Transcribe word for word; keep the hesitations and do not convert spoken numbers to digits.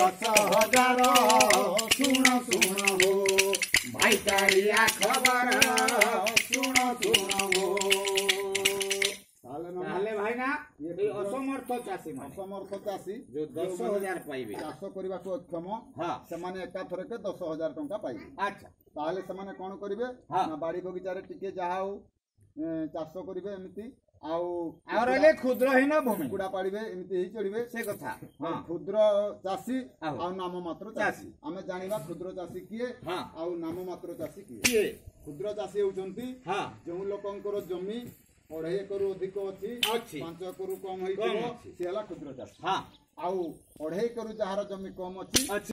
दस हजार सुन सुन हो भाईचारिया खबर सुन सुन हो ताले भाई ना ये असमर्थ चाषी माने असमर्थ चाषी जो दस हजार पाइबे चाष करने को अक्षम हाँ से एका थरके दस हजार टंका पाइबे अच्छा ताहले से कौन करेंगे हाँ ना बाड़ी बगीचार टिके जहा हो चाष करेंगे एमती आउ क्षुद्रहीन भूमि कुकुड़ा पाड़े एमती ही चढ़े से कथा हाँ क्षुद्र चाषी आहो। आउ नाम मात्र चाषी आम जाना क्षुद्र चाषी किए हाँ आउ नाम मात्र चाषी किए किए क्षुद्र चाषी होउछंती हाँ जो लोकंकर जमी अढ़ाई एकर अधिक अच्छी अच्छी पांच एकर कम कम हो अच्छी सी है क्षुद्र चाषी हाँ आउ अढ़ाई एकर जार जमी कम अच्छी